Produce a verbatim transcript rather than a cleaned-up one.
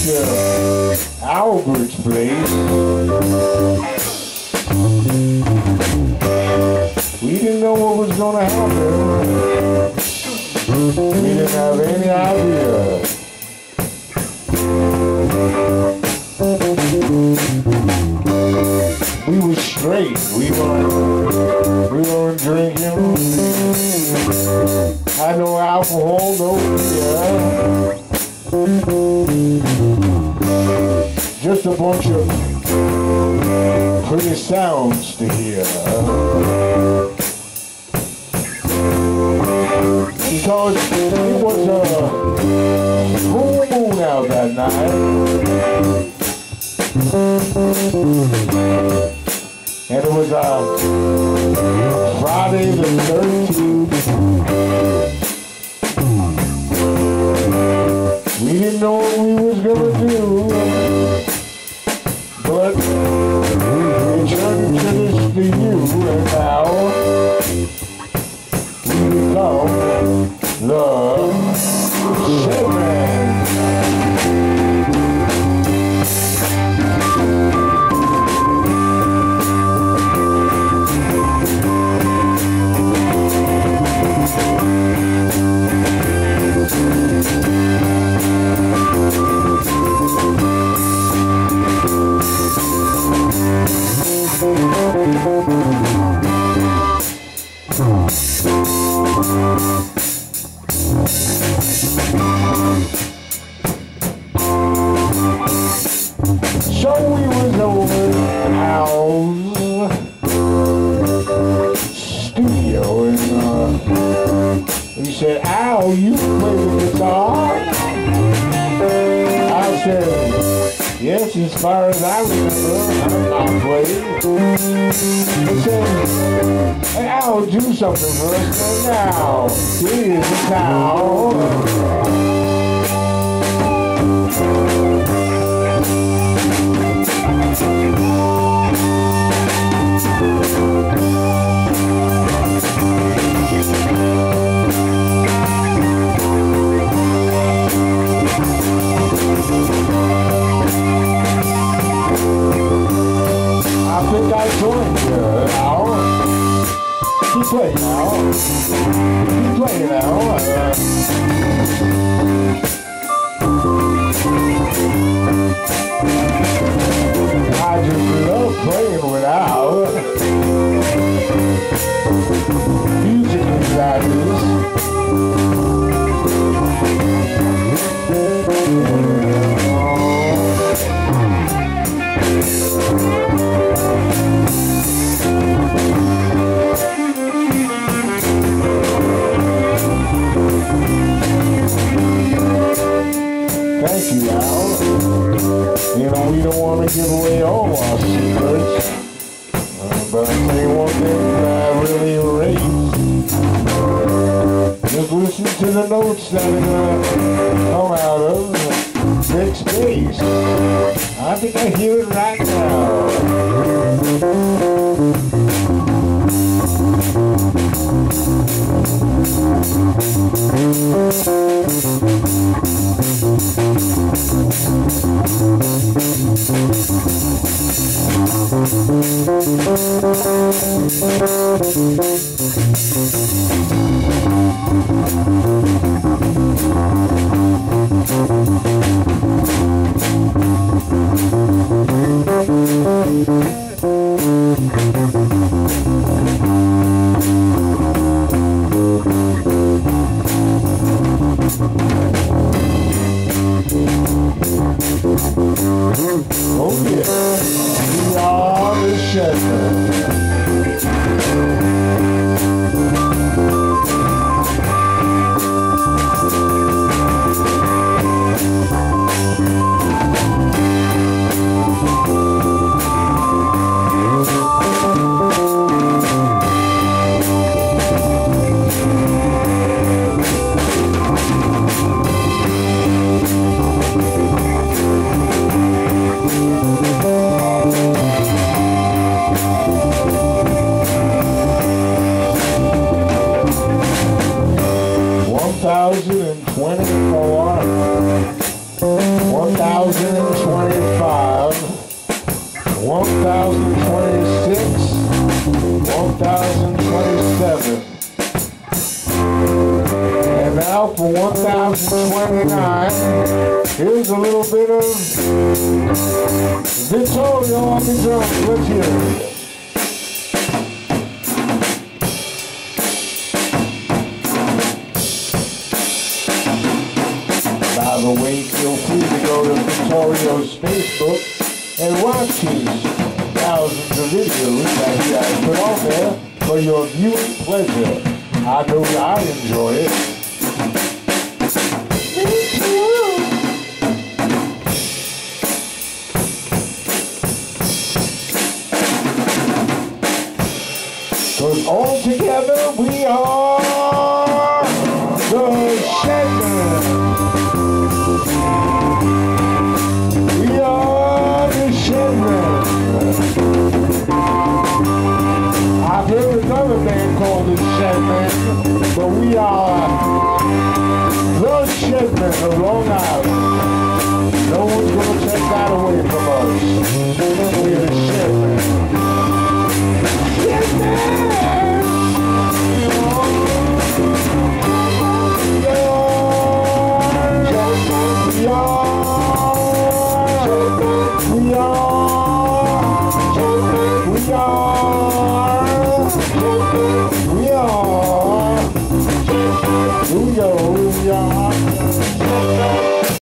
to Albert's place. We didn't know what was gonna happen. We didn't have any idea. We were straight. We weren't, we weren't drinking. Had no alcohol, no beer. Just a bunch of pretty sounds to hear. Because it was a full moon out that night. And it was uh, Friday the thirteenth. We didn't know what we was gonna do, but we turned into this to you, and now we become the Shedmen. So we was over at Al's studio, and uh, he said, "Al, you play the guitar?" I said, "Yes, as far as I remember, I'm not playing." He said, "Hey, Al, do something for us now. Here's the towel." I think I joined you now. Keep playing now. Keep playing now. Uh, I just love playing without. Musically, that is. Thank you, Al. You know, we don't want to give away all our secrets, uh, but I'll tell you one thing that I really rate. Just listen to the notes that are going to come out of next bass. I think I hear it right now. Oh yeah, we are the Shedmen. thousand twenty-five, one thousand twenty-six, one thousand twenty-seven. And now for one thousand twenty-nine, here's a little bit of Vittorio on the drums. Let's hear it. By the way, feel free to go to Vittorio's Facebook and watch his thousands of videos that he has put on there for your viewing pleasure. I know I enjoy it. Me too. Cause all together we are the Shedmen. We are the Shedmen. I've heard another band called the Shedmen, but we are the Shedmen of Long Island. No one's gonna take that away from us. We're the Shedmen. Shedmen! We are, we are, we are.